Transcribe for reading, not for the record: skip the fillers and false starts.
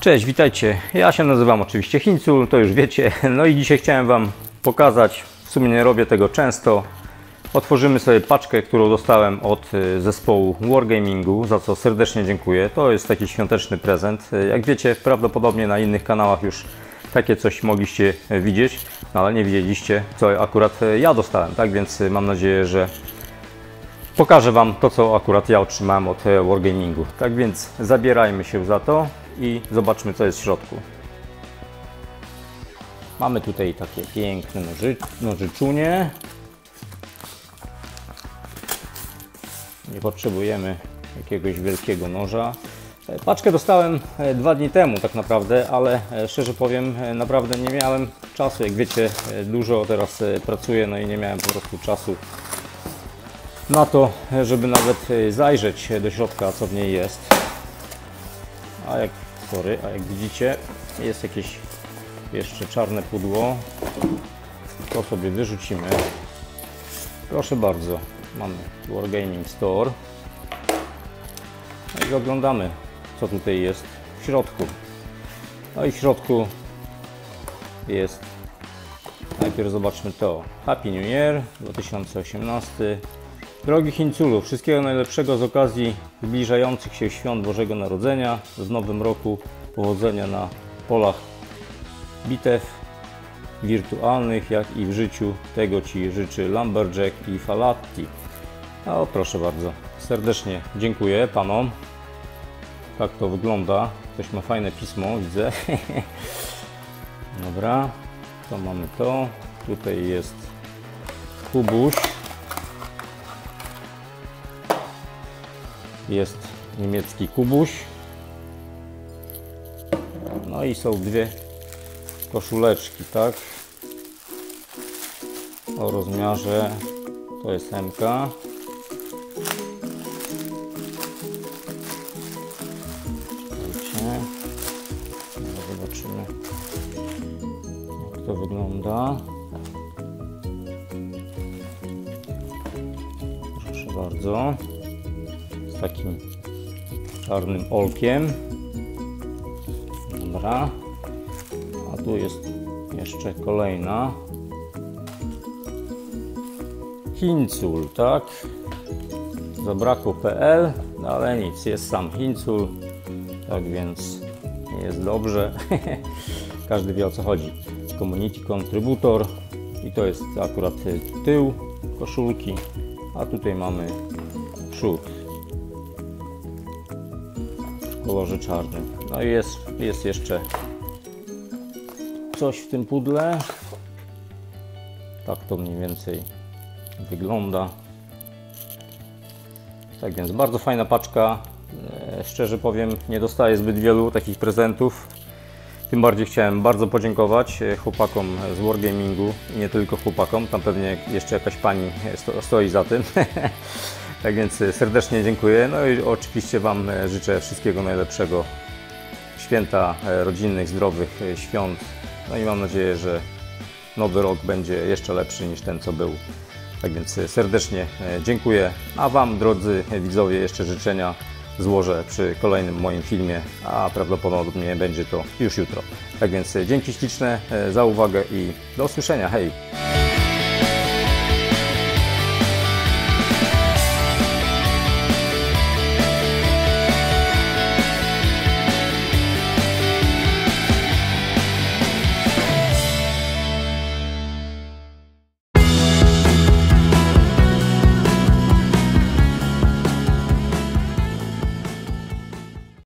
Cześć, witajcie. Ja się nazywam oczywiście Hinsul, to już wiecie. No i dzisiaj chciałem Wam pokazać, w sumie nie robię tego często. Otworzymy sobie paczkę, którą dostałem od zespołu Wargamingu, za co serdecznie dziękuję. To jest taki świąteczny prezent. Jak wiecie, prawdopodobnie na innych kanałach już takie coś mogliście widzieć, no ale nie widzieliście, co akurat ja dostałem. Tak więc mam nadzieję, że pokażę Wam to, co akurat ja otrzymałem od Wargamingu. Tak więc zabierajmy się za to i zobaczmy, co jest w środku. Mamy tutaj takie piękne nożyczunie. Nie potrzebujemy jakiegoś wielkiego noża. Paczkę dostałem 2 dni temu tak naprawdę, ale szczerze powiem, naprawdę nie miałem czasu. Jak wiecie, dużo teraz pracuję, no i nie miałem po prostu czasu na to, żeby nawet zajrzeć do środka, co w niej jest. A jak widzicie, jest jakieś jeszcze czarne pudło. To sobie wyrzucimy. Proszę bardzo, mamy Wargaming Store. No i oglądamy, co tutaj jest w środku. No i w środku jest, najpierw zobaczmy to. Happy New Year 2018. Drogi Hinculu, wszystkiego najlepszego z okazji zbliżających się świąt Bożego Narodzenia. W nowym roku powodzenia na polach bitew wirtualnych, jak i w życiu. Tego Ci życzy Lumberjack i Falatti. O, proszę bardzo, serdecznie dziękuję Panom. Tak to wygląda. Ktoś ma fajne pismo, widzę. Dobra, to mamy to. Tutaj jest kubuś. Jest niemiecki kubuś. No i są 2 koszuleczki, tak? O rozmiarze, to jest MK. Zobaczymy, jak to wygląda. Proszę bardzo. Z takim czarnym olkiem. Dobra. A tu jest jeszcze kolejna. Hinsul, tak? Zabrakło.pl, no ale nic, jest sam Hinsul. Tak więc jest dobrze. Każdy wie, o co chodzi. Community Contributor. I to jest akurat tył koszulki. A tutaj mamy przód w kolorze czarnym. No i jest jeszcze coś w tym pudle. Tak to mniej więcej wygląda. Tak więc bardzo fajna paczka. Szczerze powiem, nie dostaję zbyt wielu takich prezentów. Tym bardziej chciałem bardzo podziękować chłopakom z Wargamingu i nie tylko chłopakom, tam pewnie jeszcze jakaś pani stoi za tym. Tak więc serdecznie dziękuję. No i oczywiście Wam życzę wszystkiego najlepszego. Święta rodzinnych, zdrowych świąt. No i mam nadzieję, że nowy rok będzie jeszcze lepszy niż ten, co był. Tak więc serdecznie dziękuję. A Wam, drodzy widzowie, jeszcze życzenia złożę przy kolejnym moim filmie, a prawdopodobnie będzie to już jutro. Tak więc dzięki śliczne za uwagę i do usłyszenia. Hej!